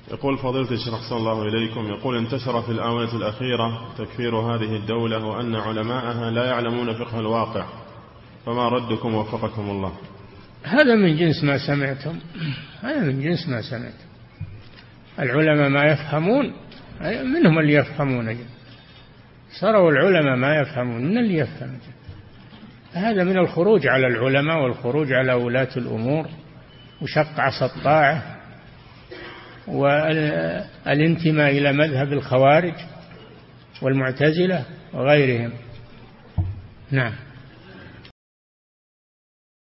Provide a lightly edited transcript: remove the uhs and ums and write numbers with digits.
يقول فضيلة الشيخ أحسن الله إليكم، يقول انتشر في الآونة الأخيرة تكفير هذه الدولة وأن علماءها لا يعلمون فقه الواقع، فما ردكم وفقكم الله؟ هذا من جنس ما سمعتم، هذا من جنس ما سمعتم. العلماء ما يفهمون، منهم اللي يفهمون، صاروا العلماء ما يفهمون من اللي يفهم. هذا من الخروج على العلماء والخروج على ولاة الأمور وشق عصا الطاعة والانتماء إلى مذهب الخوارج والمعتزلة وغيرهم. نعم.